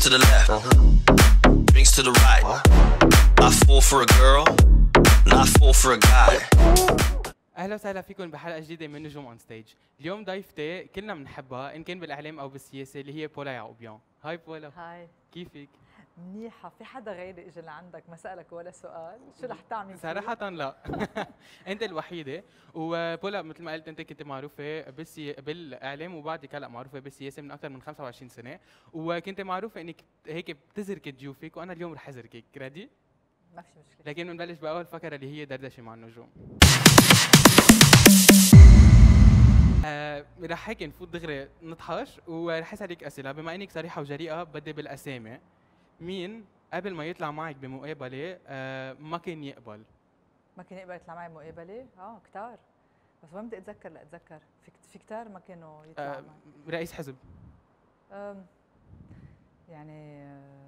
to the left, drinks to the right. I fall for a girl, not fall for a guy. اهلا وسهلا فيكم بحلقه جديده من نجوم اون ستيج. اليوم ضيفتي كلنا بنحبها ان كان بالاعلام او بالسياسه اللي هي بولا يعقوبيان. هاي بولا. هاي كيفك؟ منيحة. في حدا غيري اجى لعندك ما سألك ولا سؤال؟ شو رح تعمل؟ صراحة لا. انت الوحيدة. وبولا مثل ما قلت انت كنت معروفة بالاعلام وبعدك هلا معروفة بالسياسة من اكثر من 25 سنة، وكنت معروفة انك هيك بتزرك ضيوفك، وانا اليوم رح ازركك. ريدي؟ ما في مشكلة. لكن بنبلش باول فقرة اللي هي دردشة مع النجوم. رح هيك نفوت دغري نطحش ورح اسالك اسئله. بما انك صريحه وجريئه بدي بالاسامي. مين قبل ما يطلع معك بمقابله ما كان يقبل؟ ما كان يقبل يطلع معي مقابلة؟ كتار، بس ما بدي اتذكر. لا اتذكر في كتار ما كانوا يطلعوا معي. رئيس حزب؟ يعني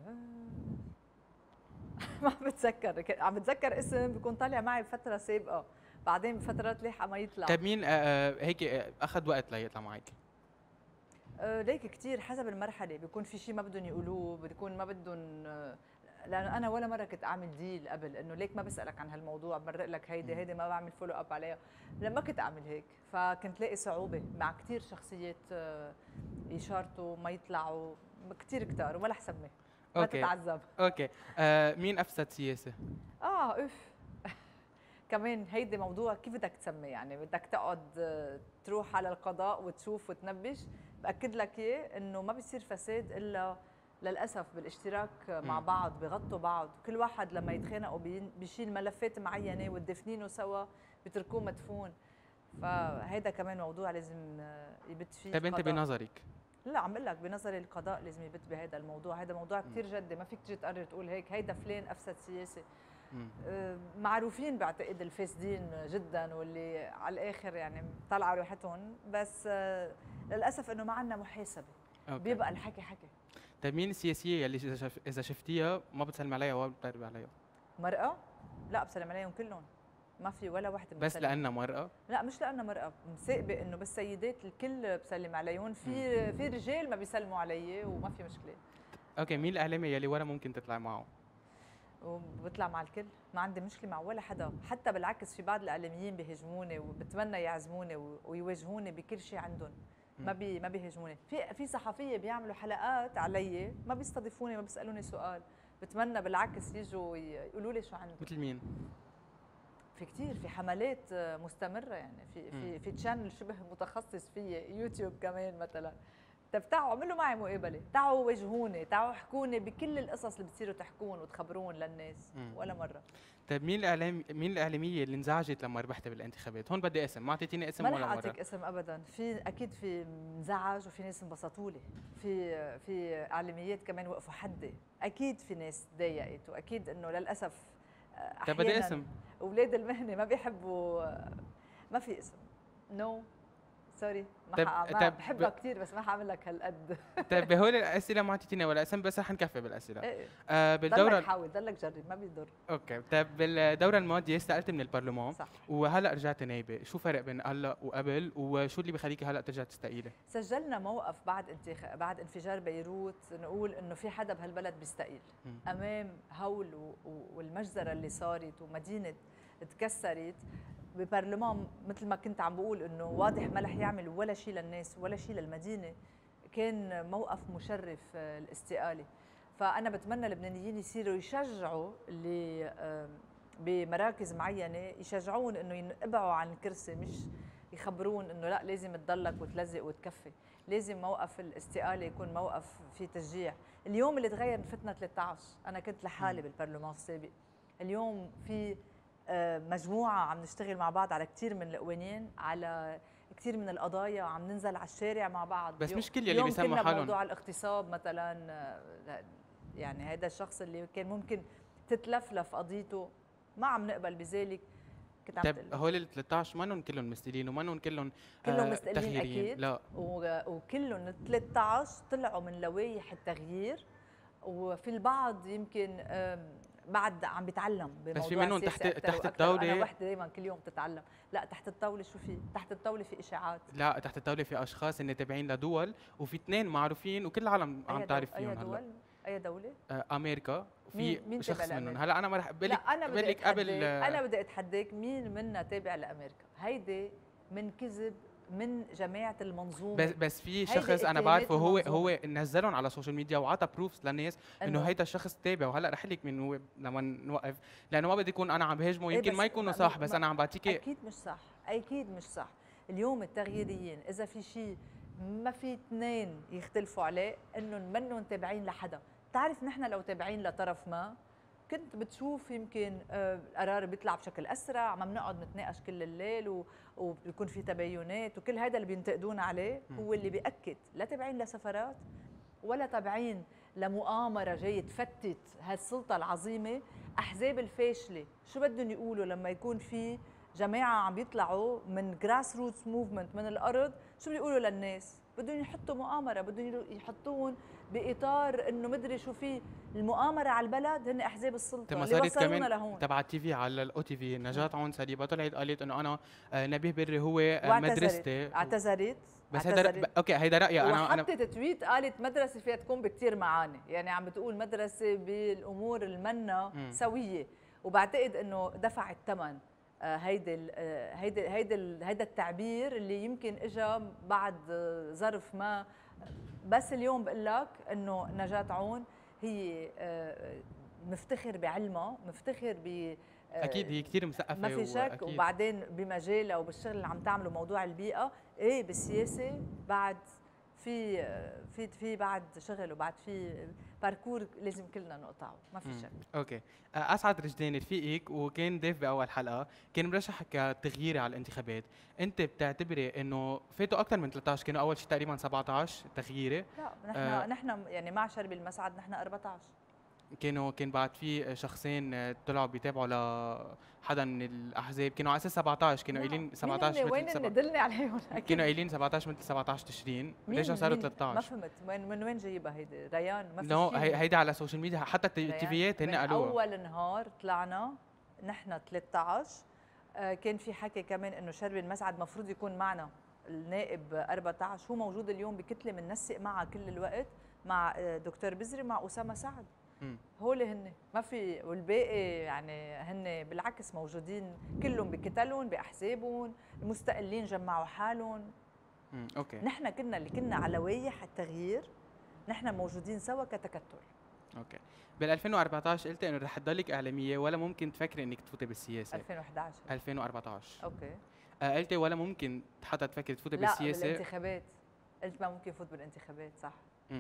ما بتذكر. عم بتذكر اسم بيكون طالع معي بفترة سابقة، بعدين بفترات لاحقة ما يطلع. طيب مين هيك اخذ وقت ليطلع معك؟ ليك كثير حسب المرحله، بيكون في شيء ما بدهم يقولوه، بيكون ما بدهم. لانه انا ولا مره كنت اعمل ديل قبل انه ليك ما بسالك عن هالموضوع، بمرق لك هيدي ما بعمل فولو اب عليها. لما كنت اعمل هيك فكنت لاقي صعوبه مع كثير شخصيات يشارطوا ما يطلعوا كثير كتار وما رح سمي. ما تتعذب. اوكي. مين افسد سياسه؟ اوف. كمان هيدي موضوع كيف بدك تسمي، يعني بدك تقعد تروح على القضاء وتشوف وتنبش. باكد لك اياه انه ما بيصير فساد الا للاسف بالاشتراك مع بعض، بغطوا بعض، كل واحد لما يتخانقوا بيشيل ملفات معينه وتدفنينه سوا بتركوه مدفون. فهيدا كمان موضوع لازم يبت فيه. طيب انت بنظرك؟ لا عم بقول لك بنظري القضاء لازم يبت بهذا الموضوع. هذا موضوع كثير جدي، ما فيك تجي تقرر تقول هيك هيدا فلان افسد سياسي. معروفين بعتقد الفاسدين جدا واللي على الاخر يعني طلعوا ريحتهم، بس للاسف انه ما عندنا محاسبه. بيبقى الحكي حكي. طيب مين السياسيه اللي اذا شفتيها ما بتسلم عليها ولا بتقربي عليها؟ مرأة؟ لا بسلم عليهم كلهم، ما في ولا وحده بس لانها مرأة؟ لا مش لانها مرأة، مساقبه انه بالسيدات الكل بسلم عليهم. في رجال ما بيسلموا علي وما في مشكله. اوكي. مين الاعلامي يلي ورا ممكن تطلع معه؟ وبطلع مع الكل، ما عندي مشكله مع ولا حدا. حتى بالعكس في بعض الاعلاميين بيهاجموني وبتمنى يعزموني ويواجهوني بكل شيء عندهم. ما بيهاجموني. في صحفيه بيعملوا حلقات علي ما بيستضيفوني، ما بيسالوني سؤال. بتمنى بالعكس يجوا يقولوا لي شو عندهم. مثل مين؟ في كثير، في حملات مستمره، يعني في تشانل شبه متخصص فيه، يوتيوب كمان مثلا. طيب تعوا اعملوا معي مقابله، تعوا واجهوني، تعوا احكوني بكل القصص اللي بتصيروا تحكون وتخبرون للناس. ولا مره. طيب مين الاعلاميه اللي انزعجت لما ربحتي بالانتخابات؟ هون بدي اسم، ما اعطيتيني اسم ولا مره. ما اعطيك اسم ابدا. اكيد في انزعج وفي ناس انبسطوا لي، في اعلاميات كمان وقفوا حدي، اكيد في ناس تضايقت، واكيد انه للاسف طيب بدي اسم. اولاد المهنه ما بيحبوا. ما في اسم. نو سوري. ما بحبها كثير بس ما حاعمل لك هالقد. طيب بهول الاسئله ما اعطيتيني ولا اسم، بس رح نكفي بالاسئله. بالدوره ضلك حاول، ضلك جرب، ما بيضر. اوكي. طيب بالدوره الماضيه استقلتي من البرلمان. صح. وهلا رجعتي نايبه، شو فرق بين هلا وقبل، وشو اللي بخليكي هلا ترجعي تستقيلي؟ سجلنا موقف بعد انفجار بيروت، نقول انه في حدا بهالبلد بيستقيل امام هول والمجزره اللي صارت ومدينه تكسرت. ببرلمان مثل ما كنت عم بقول انه واضح ما رح يعمل ولا شيء للناس ولا شيء للمدينه. كان موقف مشرف الاستقاله. فانا بتمنى اللبنانيين يصيروا يشجعوا اللي بمراكز معينه، يشجعون انه ينقبعوا عن الكرسي، مش يخبرون انه لا لازم تضلك وتلزق وتكفي. لازم موقف الاستقاله يكون موقف في تشجيع. اليوم اللي تغير فتنا 13، انا كنت لحالي بالبرلمان السابق. اليوم في مجموعة عم نشتغل مع بعض على كثير من القوانين، على كثير من القضايا، عم ننزل على الشارع مع بعض. بس مش كل يلي بيسموا حالهم. موضوع الاغتصاب مثلا، يعني هذا الشخص اللي كان ممكن تتلفلف قضيته ما عم نقبل بذلك. كنت عم طيب هول ال 13 مانن كلهم مستقلين ومانن كلهم مستقلين اكيد. لا وكلهم ال 13 طلعوا من لوائح التغيير، وفي البعض يمكن بعد عم بيتعلم بموضوع. بس في منهم تحت الطاوله. انا وحده دائما كل يوم تتعلم. لا تحت الطاوله شو في؟ تحت الطاوله في اشاعات. لا تحت الطاوله في اشخاص اللي تابعين لدول، وفي اثنين معروفين وكل العالم عم تعرف فيهم هلا. اي دوله؟ امريكا. مين في شخص تابع منهم. لأمريكا؟ هلا انا ما رح لا انا بدي لك قبل انا بدي اتحداك مين منا تابع لامريكا؟ هيدي من كذب من جماعه المنظومه. بس في شخص انا بعرفه هو المنظومة. هو نزلهم على السوشيال ميديا وعطى بروفز للناس انه هيدا الشخص تابع. وهلا رح لك من هو لما نوقف، لانه ما بدي يكون انا عم بهاجمه، يمكن ما يكونوا صح، بس انا عم بعطيك. اكيد مش صح، اكيد مش صح. اليوم التغييريين اذا في شيء ما في اثنين يختلفوا عليه انهم منهم تابعين لحدا. بتعرف نحن لو تابعين لطرف ما كنت بتشوف يمكن القرار بيطلع بشكل اسرع، ما بنقعد نتناقش كل الليل وبيكون في تباينات وكل هذا اللي بينتقدون عليه هو اللي بيأكد لا تابعين لسفرات ولا تابعين لمؤامره جايه تفتت هالسلطه العظيمه. احزاب الفاشله شو بدهم يقولوا لما يكون في جماعه عم يطلعوا من جراس روتس موفمنت من الارض؟ شو بيقولوا للناس؟ بدهم يحطوا مؤامره، بدهم يحطون باطار انه مدري شو في المؤامره على البلد. هن احزاب السلطه اللي وصلونا لهون. تبع التي في على الاو تي في نجاة عون سليبه طلعت قالت انه انا نبيه بري هو مدرستي. اعتذرت بس هيدا اوكي هيدا رايي انا. وحطت تويت قالت مدرسه فيها تكون بكثير معاني، يعني عم بتقول مدرسه بالامور المنا سويه. وبعتقد انه دفع الثمن هيدا التعبير اللي يمكن اجى بعد ظرف ما. بس اليوم بقول لك انه نجاة عون هي مفتخر بعلمها، مفتخر ب اكيد هي كثير مثقفه ما في شك. وبعدين بمجالها وبالشغل اللي عم تعمله موضوع البيئه، ايه بالسياسه بعد في بعد شغل وبعد في باركور لازم كلنا نقطعه، ما في شك. اوكي. اسعد رجدان رفيقك وكان ضيف باول حلقه، كان مرشح كتغييري على الانتخابات. انت بتعتبري انه فاتوا اكثر من 13؟ كانوا اول شيء تقريبا 17 تغييري. لا نحن يعني مع شرب المسعد نحن 14. كان بعد في شخصين طلعوا بيتابعوا لحدا من الاحزاب، كانوا على اساس 17 كانوا قايلين 17 مثل وين دلني عليهم؟ كانوا قايلين 17 مثل 17 تشرين، ليش صاروا 13؟ ما فهمت من وين جايبها هيدي ريان؟ ما في نو هيدي على السوشيال ميديا حتى التيفيات هن قالوها. اول نهار طلعنا نحن 13 كان في حكي كمان انه شربي المسعد مفروض يكون معنا النائب 14. هو موجود اليوم بكتله بننسق معها كل الوقت مع دكتور بزري مع اسامه سعد. هول هن ما في، والباقي يعني هن بالعكس موجودين كلهم بكتلهم باحزابهم المستقلين جمعوا حالهم. اوكي. نحن اللي كنا على لوائح التغيير نحن موجودين سوا كتكتل. اوكي. بال 2014 قلت انه رح تضلك اعلاميه ولا ممكن تفكري انك تفوتي بالسياسه؟ 2014 اوكي. قلتي ولا ممكن حتى تفكري تفوتي بالسياسه؟ لا بالانتخابات قلت ما ممكن فوت بالانتخابات، صح.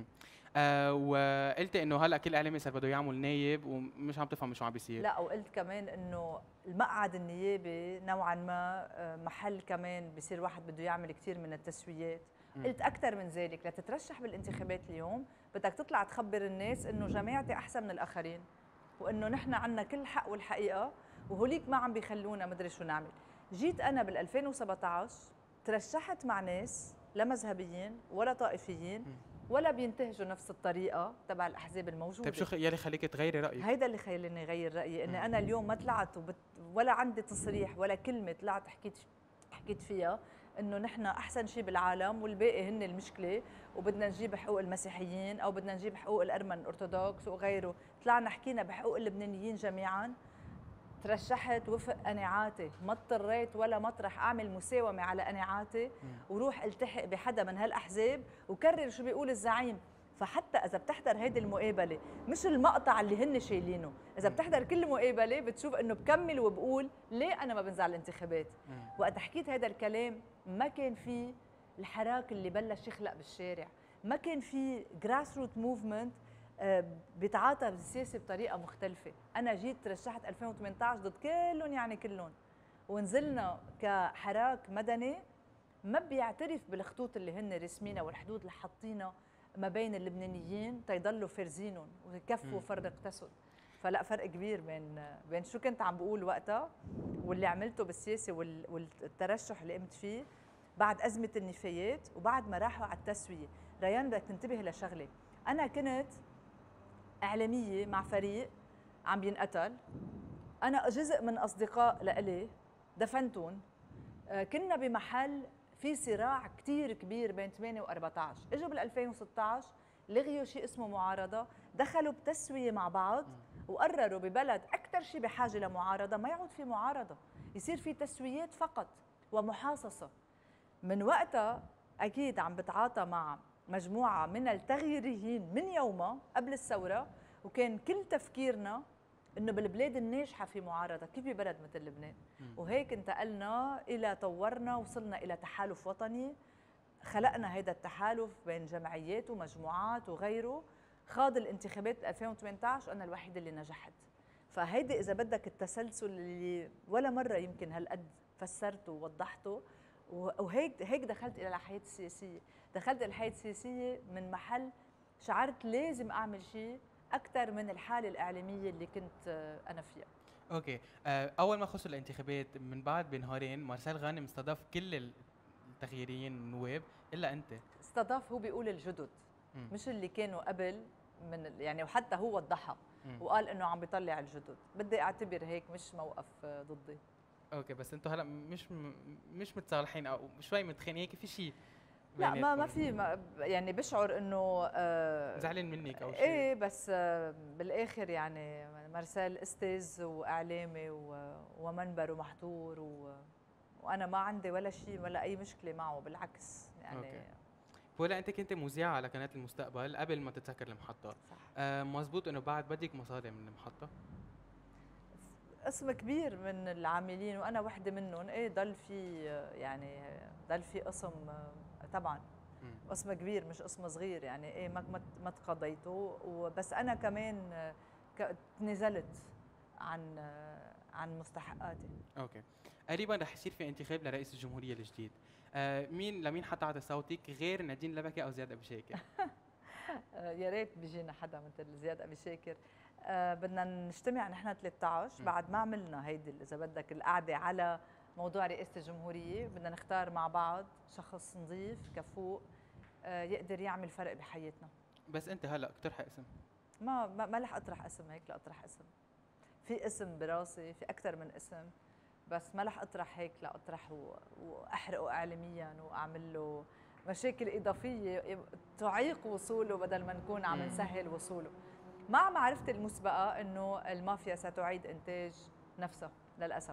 وقلت انه هلا كل اعلامي صار بده يعمل نايب ومش عم تفهم شو عم بيصير. لا وقلت كمان انه المقعد النيابي نوعا ما محل كمان بصير واحد بده يعمل كثير من التسويات. قلت اكثر من ذلك، لتترشح بالانتخابات اليوم بدك تطلع تخبر الناس انه جماعتي احسن من الاخرين وانه نحن عندنا كل حق والحقيقه وهوليك ما عم بيخلونا مدري شو نعمل. جيت انا بال 2017 ترشحت مع ناس لا مذهبيين ولا طائفيين ولا بينتهجوا نفس الطريقه تبع الاحزاب الموجوده. طيب شو يلي خليك تغيري رايك؟ هيدا اللي خلاني اغير رايي، اني انا اليوم ما طلعت ولا عندي تصريح ولا كلمه طلعت حكيت فيها انه نحن احسن شيء بالعالم والباقي هن المشكله وبدنا نجيب حقوق المسيحيين او بدنا نجيب حقوق الارمن الارثوذكس وغيره. طلعنا حكينا بحقوق اللبنانيين جميعا. ترشحت وفق قناعاتي، ما اضطريت ولا مطرح اعمل مساومه على قناعاتي وروح التحق بحدا من هالاحزاب وكرر شو بيقول الزعيم. فحتى اذا بتحضر هيدي المقابله مش المقطع اللي هن شايلينه، اذا بتحضر كل مقابله بتشوف انه بكمل وبقول ليه انا ما بنزع الانتخابات. وقت حكيت هذا الكلام ما كان في الحراك اللي بلش يخلق بالشارع، ما كان في جراس روت موفمنت بيتعاطى بالسياسه بطريقه مختلفه. انا جيت ترشحت 2018 ضد كلهم، يعني كلهم، ونزلنا كحراك مدني ما بيعترف بالخطوط اللي هن رسمينها والحدود اللي حاطينها ما بين اللبنانيين تيضلوا فارزينهم ويكفوا فرق تسد. فلا فرق كبير بين شو كنت عم بقول وقتها واللي عملته بالسياسه والترشح اللي قمت فيه بعد ازمه النفايات وبعد ما راحوا على التسويه. ريان بدك تنتبه لشغله، انا كنت اعلاميه مع فريق عم بينقتل، انا جزء من اصدقاء لإلي دفنتهم، كنا بمحل في صراع كتير كبير بين 8 و14. اجوا بال 2016 لغيوا شيء اسمه معارضه، دخلوا بتسويه مع بعض وقرروا ببلد اكثر شيء بحاجه لمعارضه ما يعود في معارضه، يصير في تسويات فقط ومحاصصه. من وقتها اكيد عم بتعاطى مع مجموعه من التغييريين من يومها قبل الثوره، وكان كل تفكيرنا انه بالبلاد الناجحه في معارضه، كيف ببلد مثل لبنان؟ وهيك انتقلنا الى طورنا، وصلنا الى تحالف وطني، خلقنا هذا التحالف بين جمعيات ومجموعات وغيره، خاض الانتخابات 2018 وانا الوحيده اللي نجحت. فهيدي اذا بدك التسلسل اللي ولا مره يمكن هالقد فسرته ووضحته، وهيك دخلت الى الحياه السياسيه. دخلت الى الحياه السياسيه من محل شعرت لازم اعمل شيء اكثر من الحاله الاعلاميه اللي كنت انا فيها. اوكي، اول ما خسروا الانتخابات من بعد بنهارين مارسيل غانم استضاف كل التغييريين النواب الا انت. استضاف، هو بيقول الجدد مش اللي كانوا قبل من يعني، وحتى هو وضحها وقال انه عم بيطلع الجدد. بدي اعتبر هيك مش موقف ضدي. اوكي، بس انتوا هلا مش متصالحين او شوي متخانقين هيك في شيء؟ لا ما في يعني بشعر انه زعلان منك او شيء؟ ايه، بس بالاخر يعني مارسيل استاذ واعلامي ومنبره محظور، وانا ما عندي ولا شيء ولا اي مشكله معه، بالعكس يعني. أوكي. بولا، انت كنت مذيعه على قناه المستقبل قبل ما تتسكر المحطه، صح؟ مزبوط انه بعد بدك مصاري من المحطه؟ قسم كبير من العاملين وانا وحده منهم، ايه ضل في يعني ضل في قسم طبعا، قسم كبير مش قسم صغير يعني، ايه ما تقضيته. وبس انا كمان تنازلت عن مستحقاتي. اوكي، قريبا رح يصير في انتخاب لرئيس الجمهوريه الجديد، لمين حتعطي صوتك غير نادين لبكي او زياد ابي شاكر؟ يا ريت بيجينا حدا مثل زياد ابي شاكر. بدنا نجتمع نحن 13 بعد ما عملنا هيدي اذا بدك القعده على موضوع رئاسه الجمهوريه، بدنا نختار مع بعض شخص نظيف كفؤ يقدر يعمل فرق بحياتنا. بس انت هلا اقترحي اسم. ما رح اطرح اسم هيك، لا اطرح اسم. في اسم براسي، في اكثر من اسم، بس ما رح اطرح هيك، لا اطرحه واحرقه اعلاميا واعمل له مشاكل اضافيه تعيق وصوله بدل ما نكون عم نسهل وصوله. مع معرفتي المسبقه انه المافيا ستعيد انتاج نفسها للاسف.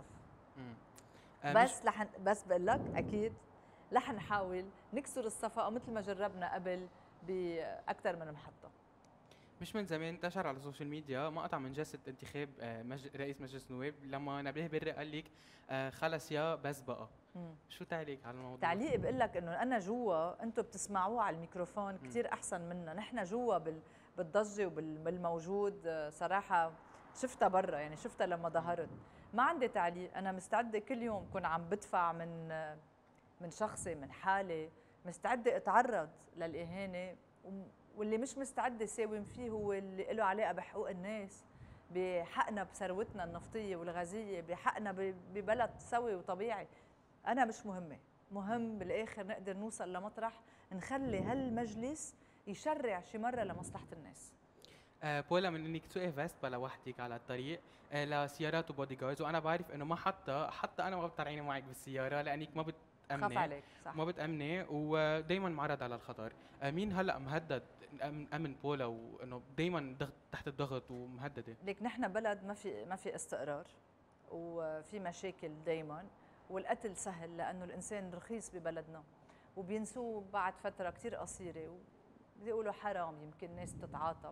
بس بقول لك اكيد رح نحاول نكسر الصفقه مثل ما جربنا قبل باكثر من محطه. مش من زمان انتشر على السوشيال ميديا مقطع من جلسه انتخاب رئيس مجلس النواب لما نبيه بري قال لك خلص يا بس بقى. شو تعليق على الموضوع؟ تعليقي بقول لك انه انا جوا، انتم بتسمعوه على الميكروفون كثير احسن منا، نحن جوا بالضجه وبالموجود صراحه شفتها برا، يعني شفتها لما ظهرت. ما عندي تعليق، انا مستعده كل يوم كون عم بدفع من شخصي، من حالي، مستعده اتعرض للاهانه، واللي مش مستعده ساوم فيه هو اللي له علاقه بحقوق الناس، بحقنا بثروتنا النفطيه والغازيه، بحقنا ببلد سوي وطبيعي. انا مش مهمه، مهم بالاخر نقدر نوصل لمطرح نخلي هالمجلس يشرع شي مره لمصلحه الناس. بولا، من انك تسوقي فيسبا لوحدك على الطريق لسيارات وبودي جاردز، وانا بعرف انه ما حتى انا ما بتطلعيني معك بالسياره لانك ما بتامني، خاف عليك صح، ما بتامني ودائما معرض على الخطر. مين هلا مهدد امن بولا وانه دائما تحت الضغط ومهدده؟ ليك نحن بلد ما في استقرار وفي مشاكل دائما، والقتل سهل لانه الانسان رخيص ببلدنا وبينسوه بعد فتره كثير قصيره، وبيقولوا حرام يمكن الناس تتعاطف،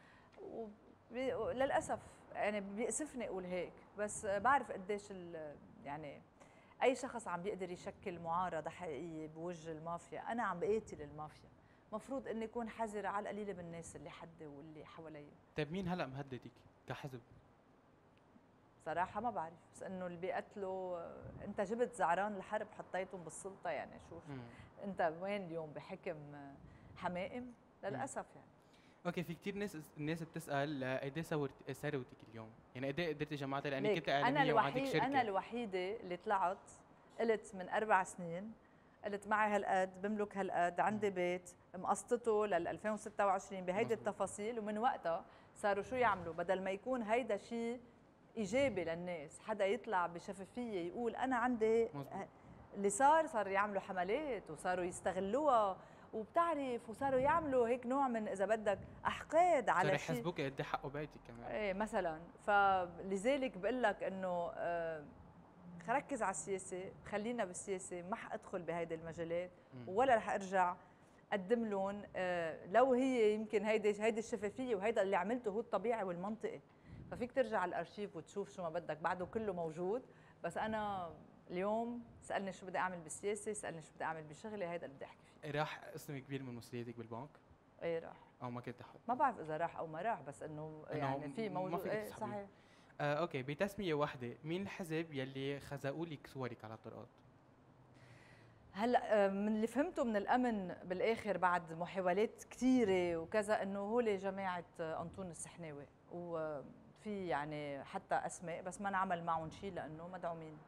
وللاسف يعني بيأسفني اقول هيك، بس بعرف قديش يعني اي شخص عم بيقدر يشكل معارضه حقيقيه بوجه المافيا. انا عم بقاتل المافيا، مفروض اني اكون حذره على القليله بالناس اللي حدي واللي حوالي. طيب مين هلا مهددك كحزب؟ صراحه ما بعرف، بس انه اللي بيقتلوا، انت جبت زعران الحرب حطيتهم بالسلطه، يعني شوف انت وين اليوم بحكم حمائم للاسف يعني. اوكي، في كثير الناس بتسال قد ايه ثروتك اليوم؟ يعني قد ايه قدرتي جمعتي لانك كنت اعلاميه وعندك شركه؟ انا الوحيده اللي طلعت قلت من 4 سنين، قلت معي هالقد، بملك هالقد، عندي بيت مقسطته لل 2026 بهيدي التفاصيل، ومن وقتها صاروا شو يعملوا؟ بدل ما يكون هيدا شيء ايجابي للناس، حدا يطلع بشفافيه يقول انا عندي، اللي صار يعملوا حملات وصاروا يستغلوها وبتعرف وصاروا يعملوا هيك نوع من اذا بدك احقاد على صار شيء. يحسبوك قد ايه حقه بيتي كمان. ايه مثلا، فلذلك بقول لك انه ركز على السياسه، خلينا بالسياسه، ما حادخل بهيدي المجالات ولا رح ارجع اقدم لهم. لو هي يمكن هيدي الشفافيه وهيدا اللي عملته هو الطبيعي والمنطقي، ففيك ترجع على الارشيف وتشوف شو ما بدك، بعده كله موجود. بس انا اليوم سالني شو بدي اعمل بالسياسه، سالني شو بدي اعمل بشغلي، هيدا اللي بدي احكي فيه. راح قسم كبير من مسؤوليتك بالبنك؟ ايه راح، او ما كنت حط؟ ما بعرف اذا راح او ما راح، بس انه يعني في موجود. ما فيك ايه تسحبيه. صحيح. اوكي، بتسميه واحده، مين الحزب يلي خزقوا لك صورك على الطرقات؟ هلا من اللي فهمته من الامن بالاخر بعد محاولات كثيره وكذا، انه هول جماعه انطون السحناوي، وفي يعني حتى اسماء بس ما نعمل معهم شيء لانه مدعومين.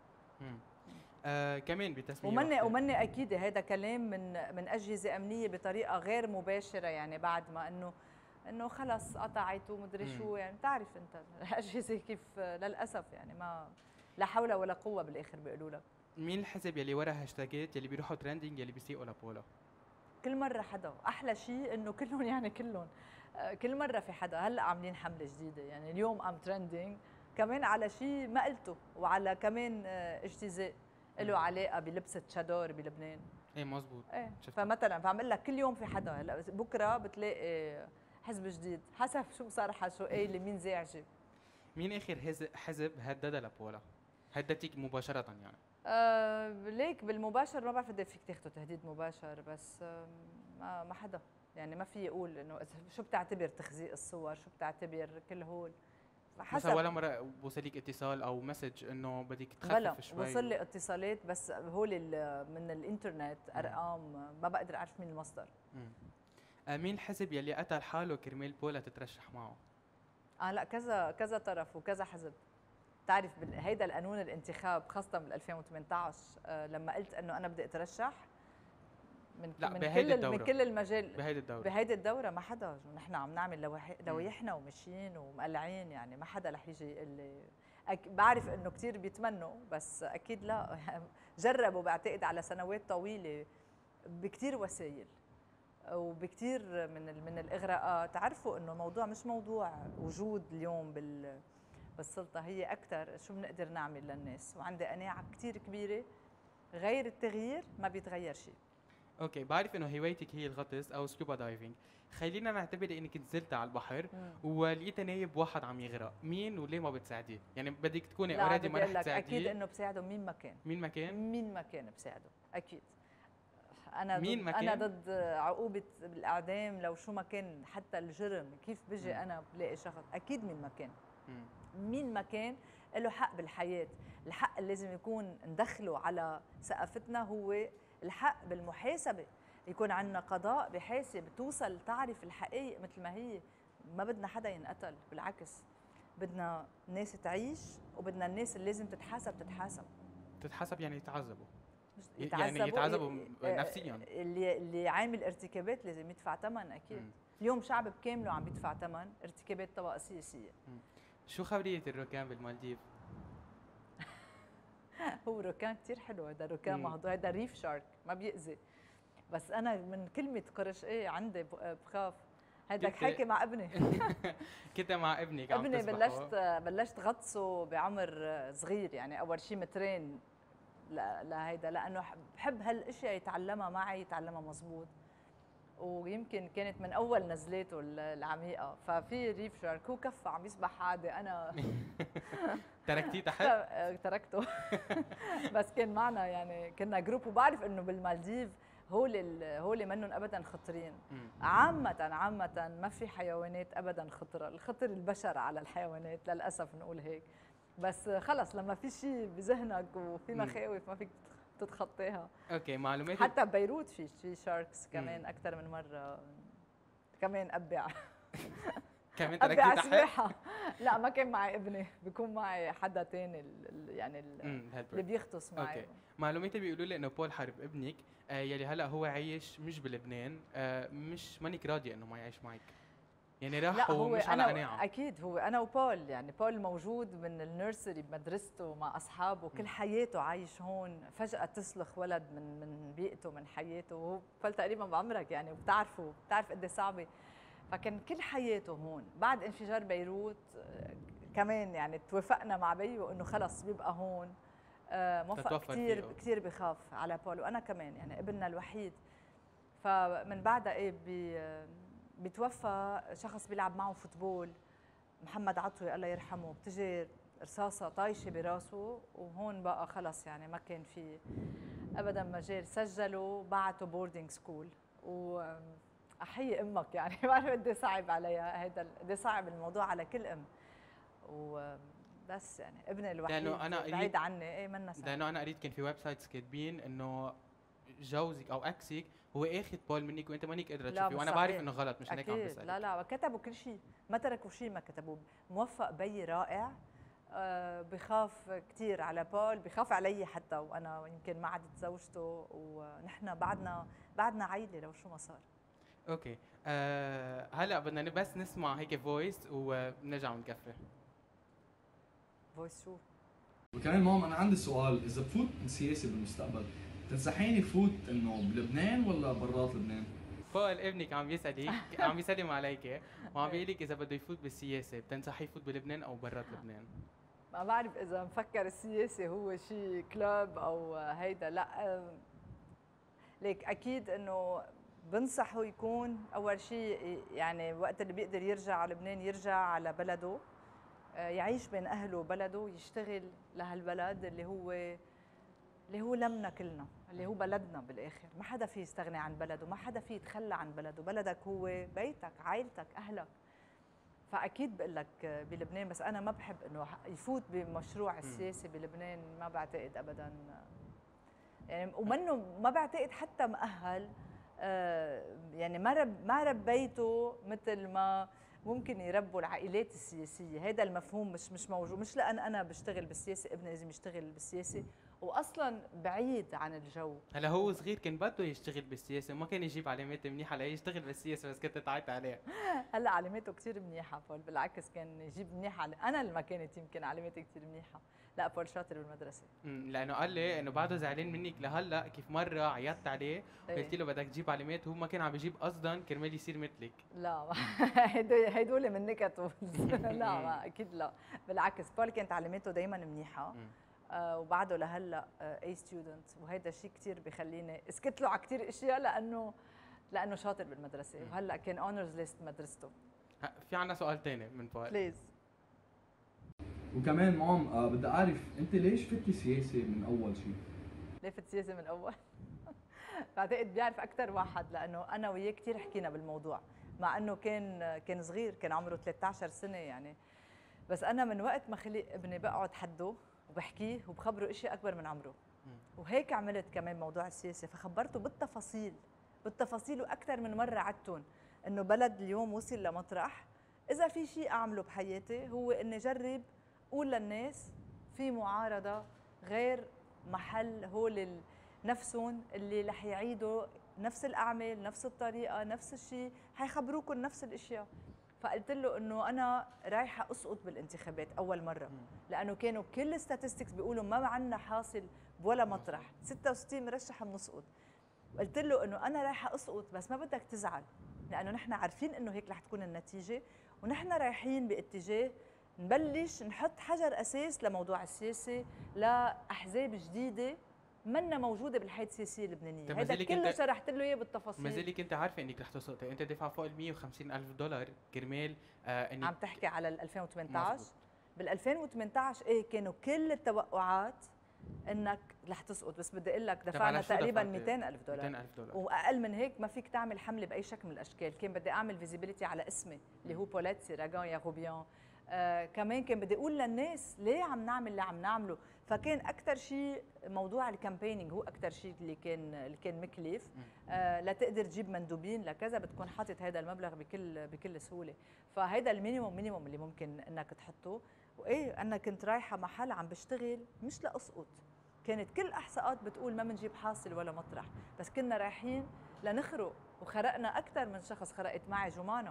كمان بتسميه ومني اكيد هذا كلام من اجهزه امنيه بطريقه غير مباشره، يعني بعد ما انه خلص قطعت ومدري شو، يعني بتعرف انت الاجهزه كيف للاسف يعني ما لا حول ولا قوه بالاخر بيقولوا لك. مين الحزب يلي ورا هاشتاجات يلي بيروحوا ترندنج يلي بيسيئوا لبولا؟ كل مره حدا، احلى شيء انه كلهم يعني كلهم كل مره في حدا. هلا عاملين حمله جديده، يعني اليوم ام ترندنج كمان على شيء ما قلته، وعلى كمان اجتزاء له علاقه بلبسه شادور بلبنان. ايه مزبوط. ايه فمثلا فعم اقول لك كل يوم في حدا. هلا بكره بتلاقي حزب جديد حسب شو بصراحه شو قايله مين زاعجه. مين اخر حزب هددها لبولا؟ هددتك مباشره يعني؟ ليك بالمباشر ما بعرف قد فيك تاخذوا تهديد مباشر، بس ما حدا يعني ما في يقول انه شو بتعتبر تخزيق الصور، شو بتعتبر كل هول حسب. ولا مره وصلك اتصال او مسج انه بدك تخفف شوي؟ وصل لي اتصالات بس هول من الانترنت، ارقام ما بقدر اعرف مين المصدر. مين الحزب يلي قتل حاله كرمال بولا تترشح معه؟ لا كذا طرف وكذا حزب. بتعرف هيدا القانون الانتخاب خاصة من 2018 لما قلت انه انا بدي اترشح من كل المجال بهيدي الدورة ما حدا. نحن عم نعمل لويحنا وماشيين ومقلعين، يعني ما حدا رح يجي اللي بعرف انه كثير بيتمنوا، بس اكيد لا. جربوا بعتقد على سنوات طويلة بكثير وسائل وبكثير من الاغراءات. تعرفوا انه الموضوع مش موضوع وجود اليوم بالسلطة، هي أكثر شو بنقدر نعمل للناس، وعندي قناعة كثير كبيرة غير التغيير ما بيتغير شيء. اوكي، بعرف انه هوايتك هي الغطس او سكوبا دايفنج، خلينا نعتبر انك نزلت على البحر ولقيت نايب واحد عم يغرق، مين وليه ما بتساعديه؟ يعني بدك تكوني اوريدي ما رح تساعديه. اكيد انه بساعده مين ما كان بساعده اكيد. انا ضد عقوبه الاعدام لو شو ما كان، حتى الجرم كيف بيجي انا بلاقي شخص اكيد مين ما كان له حق بالحياه. الحق اللي لازم يكون ندخله على ثقافتنا هو الحق بالمحاسبه، يكون عندنا قضاء بحاسب، توصل تعرف الحقائق مثل ما هي. ما بدنا حدا ينقتل، بالعكس بدنا الناس تعيش، وبدنا الناس اللي لازم تتحاسب يعني يتعذبوا. يعني يتعذبوا نفسيا. اللي عامل ارتكابات لازم يدفع ثمن اكيد. اليوم شعب بكامله عم يدفع ثمن ارتكابات طبقه سياسيه. شو خبريه الركان بالمالديف؟ هو ركان كثير حلو، هذا ركان مهضوم، هذا ريف شارك ما بيأذي. بس انا من كلمه قرش عندي بخاف. هذاك حكي مع ابني. كنت مع ابنك عم ابني بلشت غطسه بعمر صغير، يعني اول شيء مترين لهيدا، لانه بحب هالاشياء يتعلمها معي، يتعلمها مزبوط. ويمكن كانت من اول نزلاته العميقه، ففي ريف شارك هو كفى عم يسبح عادي، انا تركتيه تحت؟ تركته. بس كان معنا يعني كنا جروب، وبعرف انه بالمالديف هول منهم ابدا خطرين. عامه ما في حيوانات ابدا خطره، الخطر البشر على الحيوانات للاسف نقول هيك. بس خلص لما في شيء بذهنك وفي مخاوف ما فيك تتخطاها. اوكي، معلومات. حتى ببيروت في شاركس كمان اكثر من مره، كمان ابع. كمان تركتي تحت؟ لا ما كان معي ابني، بيكون معي حدا ثاني يعني اللي بيغطس معي. اوكي، معلوماتي بيقولوا لي انه بول حرب ابنك يلي هلا هو عايش مش بلبنان، مش مانك راضيه انه ما يعيش معك؟ يعني لا راحوا هو مش على انا قناعه. اكيد هو انا وبول، يعني بول موجود من النيرسري بمدرسته مع اصحابه، كل حياته عايش هون، فجاه تسلخ ولد من بيئته من حياته، وهو بول تقريبا بعمرك يعني، بتعرف قد إيه صعبه. فكان كل حياته هون. بعد انفجار بيروت كمان يعني توافقنا مع بيو انه خلص بيبقى هون. موفق تتوفر فيه كثير كثير بخاف على بول، وانا كمان يعني ابننا الوحيد. فمن بعدها ايه بيتوفى شخص بيلعب معه فوتبول، محمد عطوي الله يرحمه، بتجي رصاصه طايشه براسه، وهون بقى خلص يعني ما كان في ابدا مجال. سجلوا بعتوا بوردينج سكول، واحيي امك يعني ما بعرف قد إيه صعب عليها هيدا، قد إيه صعب الموضوع على كل ام. وبس يعني ابني الوحيد لانه انا قريت، بعيد عني ايه منا سهل. لانه انا قريت كان في ويب سايتس كاتبين انه جوزك او اكسك هو اخذ بول منك وانت مانك قادره لا تشوفيه، وانا بعرف انه غلط، مش هيك عم اكيد، بسالك. لا كتبوا كل شيء، ما تركوا شيء ما كتبوه. موفق بي رائع، بخاف كثير على بول، بخاف علي حتى، وانا يمكن ما عدت زوجته، ونحن بعدنا عائله لو شو ما صار. اوكي، هلا بدنا بس نسمع هيك فويس وبنرجع بنكفي. فويس شو؟ وكمان ماما انا عندي سؤال، اذا بفوت سياسي بالمستقبل تنصحيني فوت انه بلبنان ولا برات لبنان؟ بول ابنك عم يسالك، عم يسلم عليك وعم بيقول لك اذا بده يفوت بالسياسه بتنصحيه يفوت بلبنان او برات لبنان؟ ما بعرف اذا مفكر السياسي هو شيء كلوب او هيدا، لا ليك اكيد انه بنصحه يكون اول شيء يعني وقت اللي بيقدر يرجع على لبنان يرجع على بلده، يعيش بين اهله وبلده، يشتغل لهالبلد اللي هو لمنا كلنا، اللي هو بلدنا بالاخر. ما حدا فيه يستغني عن بلده، ما حدا فيه يتخلى عن بلده، بلدك هو بيتك، عائلتك، اهلك. فاكيد بقول لك بلبنان، بس انا ما بحب انه يفوت بمشروع السياسي بلبنان، ما بعتقد ابدا يعني، ومنه ما بعتقد حتى مؤهل. يعني ما ربيته مثل ما ممكن يربوا العائلات السياسيه، هذا المفهوم مش موجود. مش لان انا بشتغل بالسياسه ابني لازم يشتغل بالسياسه، واصلا بعيد عن الجو. هلا هو صغير كان بده يشتغل بالسياسه وما كان يجيب علامات منيحه ليشتغل بالسياسه، بس كنت تعيط عليه. هلا علاماته كثير منيحه بول، بالعكس كان يجيب منيح انا اللي ما كانت يمكن علاماتي كثير منيحه. لا بول شاطر بالمدرسه. لانه قال لي انه بعده زعلان منك لهلا، كيف مره عيطت عليه قلت له بدك تجيب علامات وهو ما كان عم بيجيب قصدا كرمال يصير مثلك. لا هدول من نكت لا ما اكيد لا، بالعكس بول كانت علاماته دائما منيحه. وبعده لهلا اي ستودنت، وهيدا شيء كثير بخليني اسكت له على كثير اشياء لانه شاطر بالمدرسه، وهلا كان اونرز ليست مدرسته. في عنا سؤال ثاني من بول. بليز. وكمان مام بدي اعرف انت ليش فتي سياسي من اول شيء؟ ليه فت سياسه من اول؟ بعتقد بيعرف اكثر واحد، لانه انا وياه كثير حكينا بالموضوع، مع انه كان صغير، كان عمره 13 سنه يعني. بس انا من وقت ما خلق ابني بقعد حده وبحكيه وبخبره اشياء اكبر من عمره، وهيك عملت كمان موضوع السياسه، فخبرته بالتفاصيل واكثر من مره عدتهم انه بلد اليوم وصل لمطرح اذا في شيء اعمله بحياتي هو اني اجرب اقول للناس في معارضه غير محل هول نفسهم اللي رح يعيدوا نفس الاعمال، نفس الطريقه، نفس الشيء، حيخبروكم نفس الاشياء. فقلت له انه انا رايحه اسقط بالانتخابات اول مره، لانه كانوا كل الستاتستكس بيقولوا ما عندنا حاصل بولا مطرح، 66 مرشح بنسقط. قلت له انه انا رايحه اسقط، بس ما بدك تزعل، لانه نحن عارفين انه هيك رح تكون النتيجه، ونحن رايحين باتجاه نبلش نحط حجر اساس لموضوع السياسه، لاحزاب جديده منا موجوده بالحياه السياسيه اللبنانيه. هذا كله شرحت له اياه بالتفاصيل. ما زالك انت عارفه انك رح تسقطي، انت دافعه فوق ال 150,000 دولار كرمال انك عم تحكي على ال 2018. بال 2018 ايه كانوا كل التوقعات انك رح تسقط، بس بدي اقول لك دفعنا تقريبا 200,000 دولار. 200,000 دولار واقل من هيك ما فيك تعمل حمله باي شكل من الاشكال. كان بدي اعمل فيزيبيليتي على اسمي اللي هو بوليت سيراغان ياغوبيان. كمان كان بدي اقول للناس ليه عم نعمل اللي عم نعمله. فكان اكثر شيء موضوع الكامبينينج هو اكثر شيء اللي كان مكلف. لتقدر تجيب مندوبين لكذا بتكون حاطط هذا المبلغ بكل سهوله. فهذا المينيموم اللي ممكن انك تحطه. وايه انا كنت رايحه محل عم بشتغل مش لاسقط، كانت كل احصاءات بتقول ما بنجيب حاصل ولا مطرح، بس كنا رايحين لنخرق، وخرقنا اكثر من شخص. خرقت معي جمانه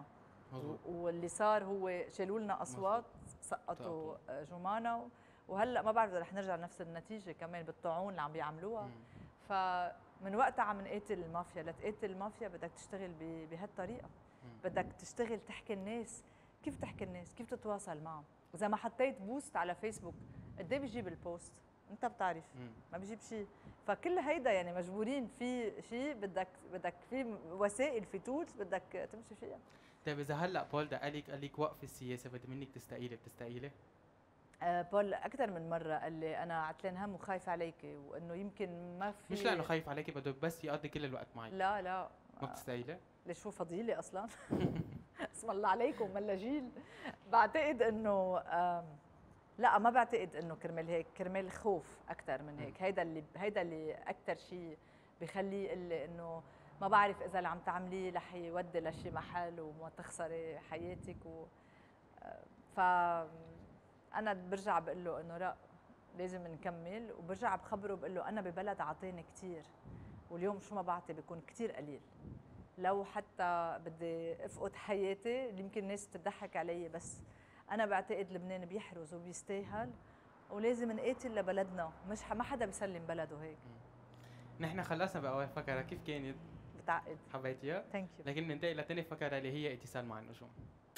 مظبوط. واللي صار هو شالوا لنا اصوات، سقطوا جمانة، وهلا ما بعرف اذا رح نرجع نفس النتيجه كمان بالطاعون اللي عم بيعملوها. فمن وقتها عم نقاتل المافيا. لتقاتل المافيا بدك تشتغل بهالطريقه، بدك تشتغل تحكي الناس. كيف تحكي الناس؟ كيف تتواصل معهم؟ اذا ما حطيت بوست على فيسبوك قد ايه بيجيب البوست؟ انت بتعرف ما بيجيب شيء. فكل هيدا يعني مجبورين في شيء، بدك في وسائل، في تولز بدك تمشي فيها. طيب اذا هلا بول قال لك وقف السياسه بدي منك تستقيلي، بتستقيلي؟ بول اكثر من مره قال لي انا عتلان هم وخايف عليكي، وانه يمكن ما في. مش لانه خايف عليكي، بده بس يقضي كل الوقت معك. لا ما بتستقيلي؟ ليش هو فضيلة اصلا؟ اسم الله عليكم ملاجيل. بعتقد انه لا، ما بعتقد انه كرمال هيك، كرمال خوف اكثر من هيك. هيدا اللي اكثر شيء بخليه يقول لي انه ما بعرف اذا اللي عم تعمليه رح يودي لشي محل وما تخسري حياتك ف انا برجع بقول له انه لا، لازم نكمل، وبرجع بخبره بقول له انا ببلد عطيني كثير، واليوم شو ما بعطي بيكون كثير قليل. لو حتى بدي افقد حياتي يمكن الناس تضحك علي، بس انا بعتقد لبنان بيحرز وبيستاهل، ولازم نقاتل لبلدنا. مش ما حدا بيسلم بلده هيك. نحن خلصنا باول فقره، كيف كانت؟ بتعقد. حبيتيها؟ ثانك يو. لكن ننتقل لثاني فقره اللي هي اتصال مع النجوم.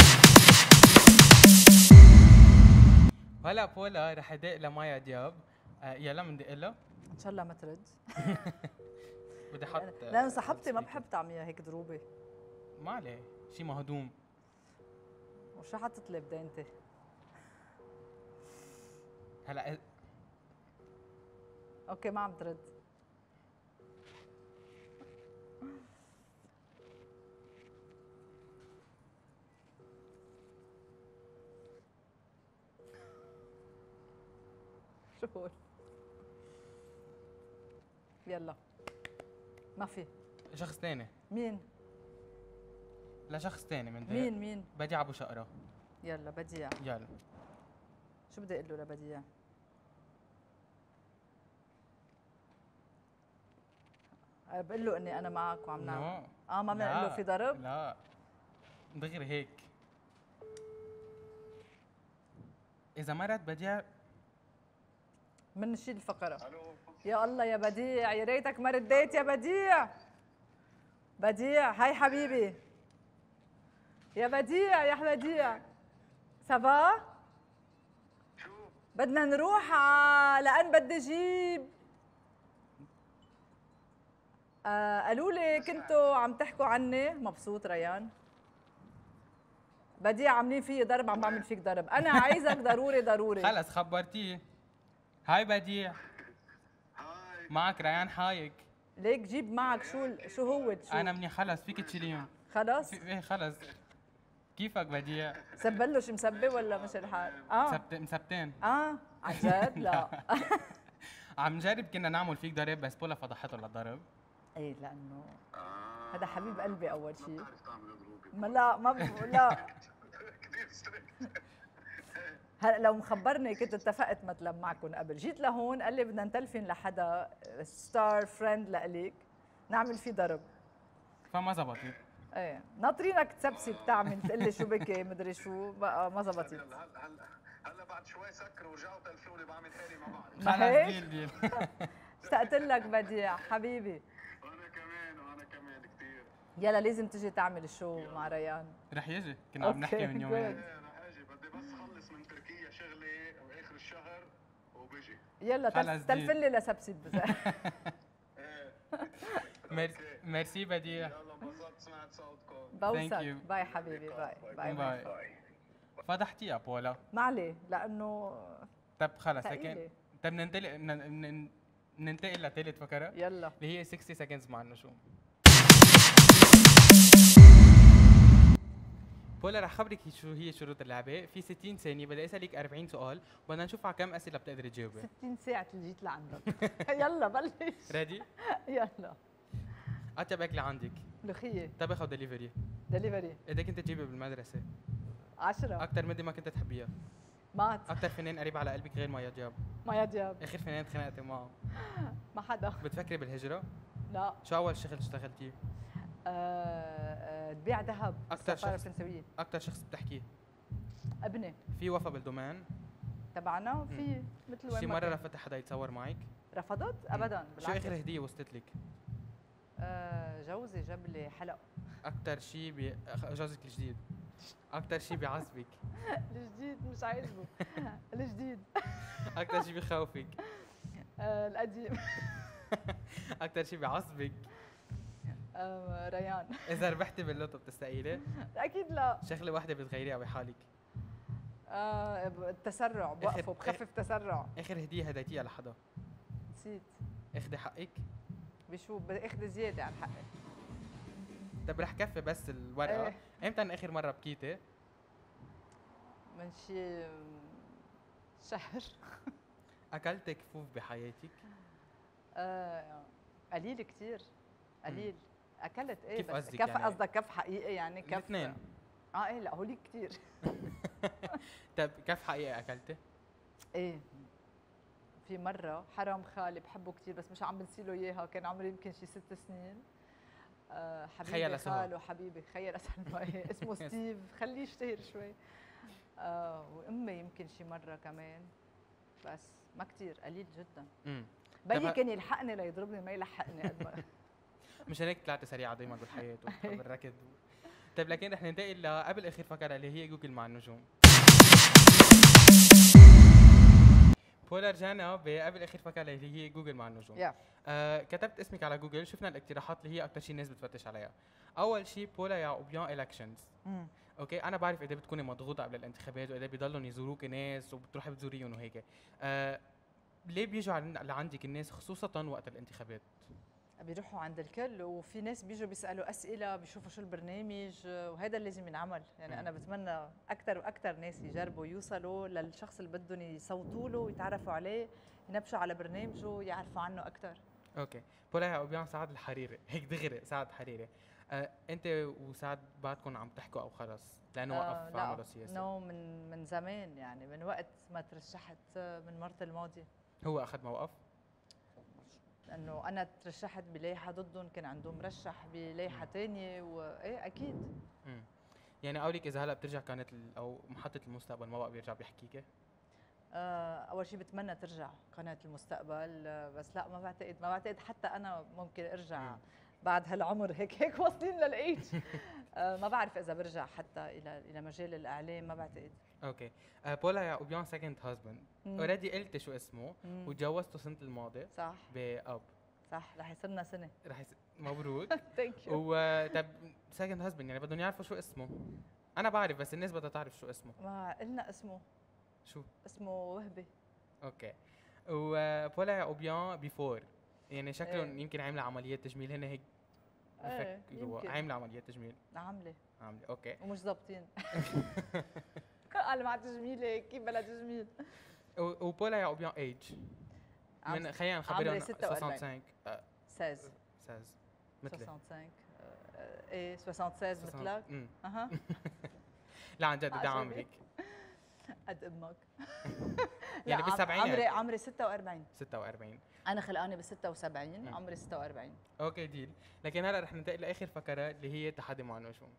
هلا بولا رح ادق لمايا دياب. يلا بندق لها ان شاء الله ما ترد. بدي احط لانه صاحبتي ما بحب تعمليها هيك ضروبه. ما عليه شيء مهضوم. وشو حتطلب دينتي؟ هلا اوكي ما عم ترد. شو هون؟ يلا ما في شخص ثاني. مين؟ لا شخص ثاني من مين؟ بديع ابو شقره. يلا بديع. يلا شو بدي اقول له لبديع؟ بقول له اني انا معك وعم نعمل. ما بنقول له في ضرب؟ لا دغري هيك. اذا مرت بديع بنشيل الفقره. يا الله يا بديع، يا ريتك ما رديت يا بديع. بديع هاي حبيبي. يا بديع يا بديع، سافا؟ شو؟ بدنا نروح لأن بدي اجيب. قالوا لي كنتوا عم تحكوا عني. مبسوط ريان؟ بديع عاملين فيي ضرب، عم بعمل فيك ضرب. أنا عايزك ضروري. خلص خبرتيه. هاي بديع. هاي معك ريان حايك. ليك جيب معك شو هو؟ انا منيح خلص فيك تشيليهم. خلص؟ ايه خلص. كيفك بديع؟ سبلش مسبي ولا مش الحال؟ مسبتين. عن جد؟ لا. عم نجرب كنا نعمل فيك ضرب بس بولا فضحته للضرب. ايه لانه هذا حبيب قلبي اول شيء. ما بتعرف تعمل ضروبي. ما لا كثير ستريكت. هلا لو مخبرني كنت اتفقت مثلا معكم قبل. جيت لهون قال لي بدنا نتلفن لحدا ستار فريند لإلك نعمل فيه ضرب. فما زبطت. ايه ناطرينك تسبسي بتعمل تقول لي شو بكي مدري شو بقى ما زبطت. هلا بعد شوي سكروا ورجعوا تلفوني بعمل حالي ما بعرف. ما هيك؟ ديل اشتقت لك بديع حبيبي. وانا كمان كثير. يلا لازم تجي تعمل شو مع ريان. رح يجي كنا عم نحكي من يومين. ايه رح اجي، بدي بس خلص من تركيا شغلي باخر الشهر وبجي. يلا تلفن لي لسبسي ميرسي بديع. يلا انبسطت سمعت صوتكم. بوسك. باي حبيبي. باي. فضحتيها بولا. ما عليه لانه طب خلص لكن ثقيلة. طب ننتقل لثالث فقرة يلا اللي هي 60 seconds مع النجوم. بولا رح خبرك شو هي شروط اللعبة. في 60 ثانية بدي اسألك 40 سؤال وبدنا نشوف على كم أسئلة بتقدري تجاوبي. 60 ساعة جيت لعندك. يلا بلش. ريدي؟ يلا. أطيب أكلة عندك؟ ملوخية. طبخ أو دليفري؟ دليفري. إذا كنت تجيبي بالمدرسة 10. أكثر مادة ما كنت تحبيها؟ مات. أكثر فنان قريب على قلبك غير مايا دياب؟ مايا دياب. آخر فنان تخانقتي معه؟ ما حدا. بتفكري بالهجرة؟ لا. شو أول شغل اشتغلتيه؟ تبيع ذهب أكتر السفاره شخص. الفرنسويه. اكثر شخص بتحكيه ابني في وفا بالدومين؟ تبعنا في مثل وين شي ما مره كان. رفضت حدا يتصور معك؟ رفضت ابدا شو بالعكس. اخر هديه وصلت لك؟ جوزي جاب لي حلق. اكثر شيء جوزك الجديد اكثر شيء بيعذبك؟ الجديد مش عاجبه. الجديد. اكثر شيء بخوفك؟ القديم. اكثر شيء بيعصبك؟ ريان. اذا ربحتي باللوتو بتستقيلي؟ اكيد لا. شغله واحده بتغيريها بحالك؟ التسرع بوقفه بخفف تسرع. اخر هديه هديتيها لحدا؟ نسيت. اخذي حقك؟ بشو باخذ زياده عن حقي. طب رح كفي بس الورقه. إيه. امتى اخر مره بكيتي؟ من شي شهر. اكلت كفوف بحياتك؟ قليل كثير قليل. اكلت ايه كيف بس قصدك كف يعني؟ قصدك كف حقيقي يعني كف الاثنين. ايه لا هوليك كثير. طب كف حقيقي اكلتي؟ ايه في مرة حرام خالي بحبه كثير بس مش عم بنسيله اياها، كان عمري يمكن شي 6 سنين. حبيبي خيال أسهل. خاله حبيبي خير اسهل ما إيه. اسمه ستيف خليه يشتهر شوي. وامي يمكن شي مرة كمان بس ما كثير قليل جدا. بيي طب كان يلحقني ليضربني ما يلحقني قد ما مش هيك طلعتي سريعه دايما بالحياه وبالركض. طيب لكن رح ننتقل لقبل اخر فقره اللي هي جوجل مع النجوم. بولا رجعنا بقبل اخر فقره اللي هي جوجل مع النجوم. كتبت اسمك على جوجل، شفنا الاقتراحات اللي هي اكثر شيء الناس بتفتش عليها. اول شيء بولا يعقوبيان الكشنز. اوكي انا بعرف اذا بتكوني مضغوطه قبل الانتخابات واذا بيضلوا يزوروك ناس وبتروحي بتزوريهم وهيك. ليه بيجوا لعندك الناس خصوصا وقت الانتخابات؟ بيروحوا عند الكل وفي ناس بيجوا بيسالوا اسئله بيشوفوا شو البرنامج وهذا اللي لازم ينعمل. يعني انا بتمنى اكثر واكثر ناس يجربوا يوصلوا للشخص اللي بدهم يصوتوا له ويتعرفوا عليه، ينبشوا على برنامجه يعرفوا عنه اكثر. اوكي بولا يعقوبيان سعد الحريري هيك دغري سعد حريري. انت وسعد بعدكم عم تحكوا او خلص لانه وقف عمله سياسي؟ نو من زمان يعني من وقت ما ترشحت من مرت الماضي. هو اخذ موقف؟ انه انا ترشحت بلايحه ضدهم، كان عندهم مرشح بلايحه ثانيه وايه اكيد. يعني قولك اذا هلا بترجع كانت او محطه المستقبل ما بقى بيرجع بيحكيك؟ اول شيء بتمنى ترجع قناه المستقبل بس لا ما بعتقد حتى انا ممكن ارجع بعد هالعمر هيك واصلين للايج. ما بعرف اذا برجع حتى الى مجال الاعلام ما بعتقد. اوكي بولا يعقوبيان سكند هازبند اوريدي قلتي شو اسمه وتجوزته السنه الماضيه صح باب صح رح يصيرنا سنه. مبروك. ثانك يو. وطب سكند هازبند يعني بدهم يعرفوا شو اسمه. انا بعرف بس الناس بدها تعرف شو اسمه. ما قلنا اسمه. شو اسمه وهبي. اوكي وبولا يعقوبيان بيفور يعني شكلهم يمكن عامله عمليات تجميل هن هيك بفكروا عامله عمليات تجميل. عامله اوكي ومش ظابطين. قال مع تجميل هيك كيف بلا تجميل. وبولا يعقوبيان ايج من خلينا نخبرهم 65 16 مثلي 65 ايه 76 مثلك. اها لا عن جد قد عمرك؟ قد امك. يعني بالسبعينات. عمري 46. 46 انا خلقانه ب 76 عمري 46. اوكي ديل. لكن هلا رح ننتقل لاخر فقره اللي هي تحدي مع النجوم.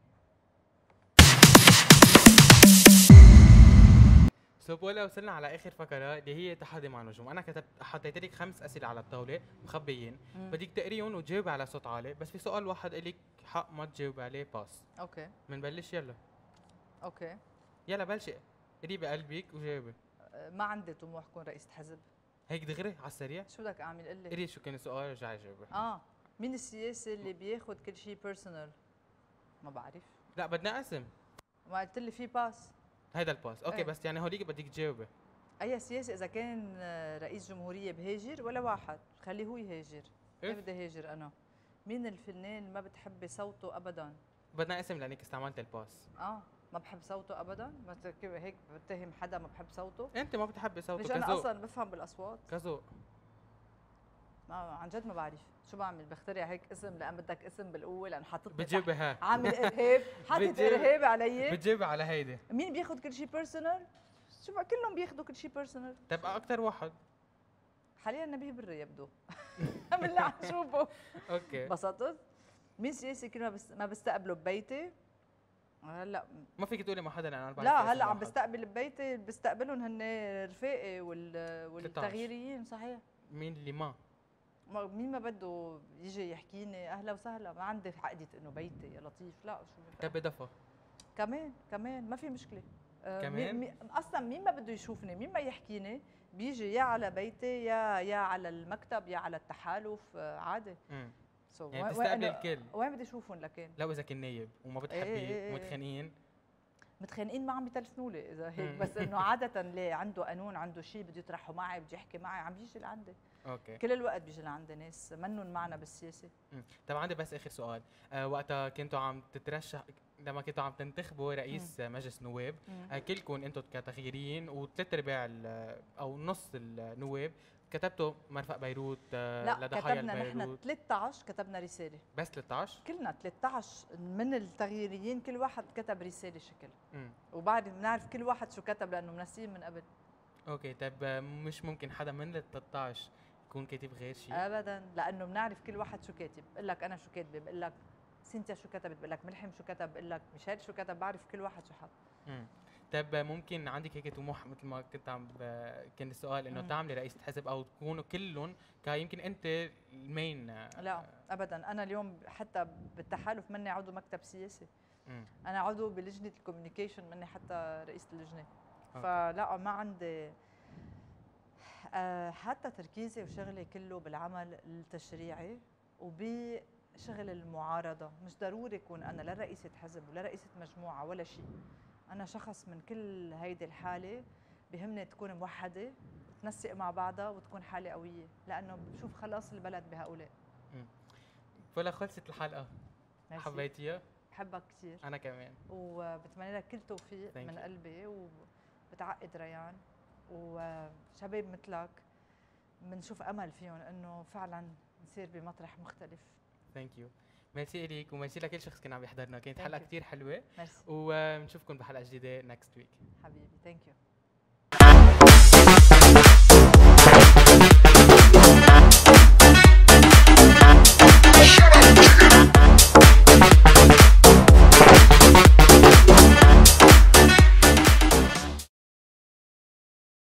بولا وصلنا على اخر فقره اللي هي تحدي مع النجوم. انا حطيت لك 5 اسئله على الطاوله مخبيين بدك تقريهم وتجاوبي على صوت عالي بس في سؤال واحد لك حق ما تجاوبي عليه باس. اوكي بنبلش يلا. اوكي يلا بلشي قري بقلبك وجاوبي. ما عندي طموح كون رئيسة حزب. هيك دغري على السريع؟ شو بدك اعمل قل لي؟ قري شو كان السؤال رجعي جاوبي. مين السياسي اللي بياخذ كل شيء بيرسونال؟ ما بعرف. لا بدنا اسم. ما قلت لي في باس. هيدا الباس اوكي بس يعني هوليك بدك تجاوبي. اي سياسي اذا كان رئيس جمهوريه بهاجر ولا واحد خليه هو يهاجر. كيف بدي هاجر انا؟ مين الفنان ما بتحبي صوته ابدا؟ بدنا اسم لانك استعملت الباس. ما بحب صوته ابدا. كيف هيك بتهم حدا ما بحب صوته؟ انت ما بتحبي صوته مش انا اصلا بفهم بالاصوات كذوق. عن جد ما بعرف شو بعمل. بخترع هيك اسم لان بدك اسم بالاول انا حاطط بتجيبي ها عامل ارهاب حاطط ارهاب علي. بتجيبي على هيدي. مين بياخذ كل شيء بيرسونال؟ شو كلهم بياخذوا كل شيء بيرسونال. طيب اكثر واحد حاليا نبيه بري يبدو. من اللي عم شوفه. اوكي انبسطت؟ مين سياسي كل ما بستقبله ببيتي؟ هلا ما فيك تقولي مع حدا انا بعرف لا اسم هلا عم واحد. بستقبل ببيتي بستقبلهم هن رفاقي والتغييريين صحيح. مين اللي ما مين ما بده يجي يحكيني اهلا وسهلا، ما عندي عقدة انه بيتي يا لطيف، لا شو طب بدفى كمان ما في مشكله. كمان؟ اصلا مين ما بده يشوفني، مين ما يحكيني بيجي يا على بيتي يا على المكتب يا على التحالف، عادي. يعني بتستقبل الكل. وين بدي اشوفهم لكن؟ لو اذا كان نايب وما بتحبيه ومتخانقين متخانقين ما عم يتلفنوا لي اذا هيك، بس انه عاده اللي عنده قانون عنده شيء بده يطرحه معي بده يحكي معي عم بيجي لعندي. اوكي. كل الوقت بيجي لعندي ناس منهم معنا بالسياسه. طب عندي بس اخر سؤال، وقتها كنتوا عم تترشح، لما كنتوا عم تنتخبوا رئيس مجلس نواب، كلكم انتم كتغييريين وثلاث ارباع او نص النواب كتبتوا مرفق بيروت لا لضحايا كتبنا البيروت. نحن 13 كتبنا رساله. بس 13؟ كلنا 13 من التغييريين كل واحد كتب رساله شكل. وبعد بنعرف كل واحد شو كتب لانه منسيين من قبل. اوكي. طب مش ممكن حدا من ال 13 يكون كاتب غير شيء؟ ابدا، لانه بنعرف كل واحد شو كاتب. بقول لك انا شو كاتبه، بقول لك سينتيا شو كتبت، بقول لك ملحم شو كتب، بقول لك ميشيل شو كتب، بعرف كل واحد شو حط. طب ممكن عندك هيك طموح مثل ما كنت عم كان السؤال انه تعملي رئيسة حزب او تكونوا كلهم يمكن انت المين؟ لا ابدا، انا اليوم حتى بالتحالف مني عضو مكتب سياسي. انا عضو بلجنه الكوميونيكيشن، مني حتى رئيسه اللجنه. فلا ما عندي حتى تركيزي وشغلي كله بالعمل التشريعي وبشغل المعارضه. مش ضروري يكون انا لا رئيسه حزب ولا رئيسه مجموعه ولا شيء. أنا شخص من كل هيدي الحالة بهمني تكون موحدة تنسق مع بعضها وتكون حالة قوية، لأنه بشوف خلاص البلد بهؤلاء. فلا خلصت الحلقة. حبيتيها؟ بحبك كثير. أنا كمان. وبتمنى لك كل توفيق من قلبي، وبتعقد ريان وشباب مثلك بنشوف أمل فيهم إنه فعلا نصير بمطرح مختلف. ثانك يو. ميرسي إليك وميرسي لكل شخص كان عم يحضرنا، كانت حلقة كثير حلوة. ميرسي. وبنشوفكم بحلقة جديدة next week. حبيبي ثانك يو.